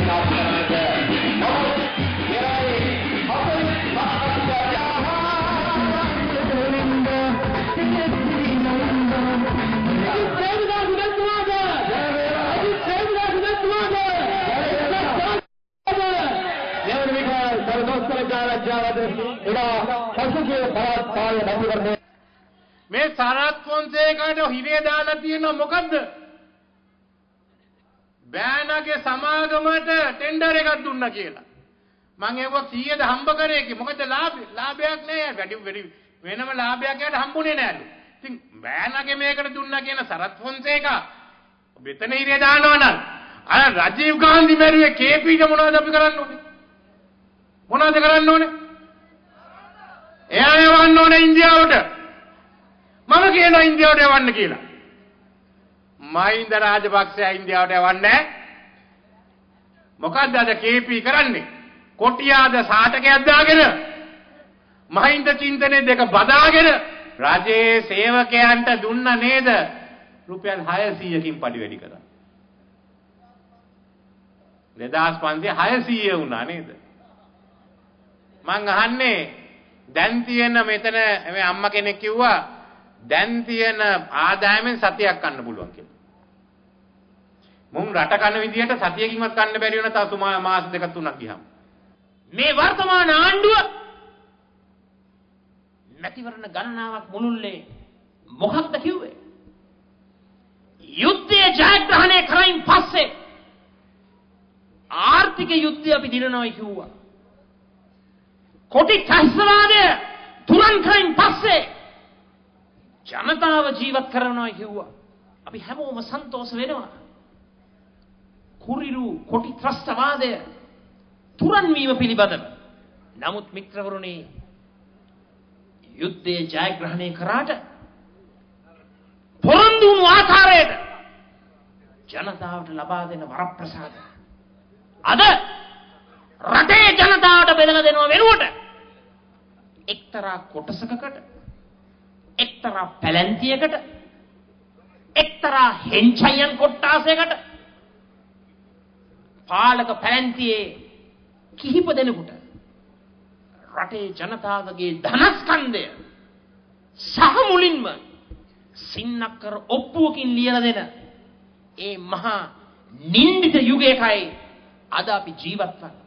මේ සරත් ෆොන්සේකාට හිරේ දාලා තියෙන මොකද්ද? බෑනගේ සමාගමට ටෙන්ඩර් එකක් දුන්නා කියලා. මං ඒවා 100ද හම්බ කරේ කි මොකද ලාභයක් නෑ. වැඩි වෙනම ලාභයක් යට හම්බුනේ නෑලු. ඉතින් බෑනගේ මේකට දුන්නා කියන සරත් ෆොන්සේකා මෙතන හිරේ දානවා නම් අර රජීව් ගාන්ධි මැරුවේ කේපීට මොනවද අපි කරන්න ඕනේ? මොනවද කරන්න ඕනේ? එයා යවන්න ඕනේ ඉන්දියාවට. මම කියනවා ඉන්දියාවට යවන්න කියලා. මහින්ද රාජපක්ෂ ඉන්දියාවට යවන්නේ මොකද්ද අද කේපී කරන්නේ? කොටියාද සාටකයක් දාගෙන මහින්ද චින්තනයේ දෙක බදාගෙන රජයේ සේවකයන්ට දුන්න නේද රුපියල් 600කින් පඩි වැඩි කරා. 2500 600 වුණා නේද? මං අහන්නේ දැන් තියෙන මෙතන මේ අම්මා කෙනෙක් කිව්වා දැන් තියෙන ආදායමෙන් සතියක් ගන්න පුළුවන් කියලා. මුන් රට කන විදියට සතියකින්වත් ගන්න බැරි වෙන තව මාස දෙක තුනක් ගියාම මේ වර්තමාන ආණ්ඩුව මැතිවරණ ගණනාවක් මුළුල්ලේ මොකක්ද කිව්වේ? යුද්ධයේ ජයග්‍රහණය කරයින් පස්සේ ආර්ථික යුද්ධය අපි දිනනවා කිව්වා. කොටි ත්‍රස්තවාදය තුරන් කරයින් පස්සේ ජනතාව ජීවත් කරනවා කිව්වා. අපි හැමෝම සන්තෝෂ වෙනවා. කුරිරු කොටි ත්‍රස්තවාදය තුරන් වීම පිළිබඳව. නමුත් මිත්‍රවරුනි යුද්ධයේ ජයග්‍රහණය කරාට පොරොන්දු වුණු ආකාරයට ජනතාවට ලබා දෙන වරප්‍රසාද අද රටේ ජනතාවට බෙදලා දෙනව වෙනුවට එක්තරා කොටසකකට එක්තරා පැලැන්තියකට එක්තරා හෙන්චයන් කොට්ටාසයකට පාලක පැලැන්තියේ කිහිප දෙනෙකුට රටේ ජනතාවගේ ධනස්කන්ධය සහ මුලින්ම සින්නක්කර ඔප්පුවකින් ලියලා දෙන ඒ මහා නින්දිත යුගයකයි අද අපි ජීවත් වන්නේ.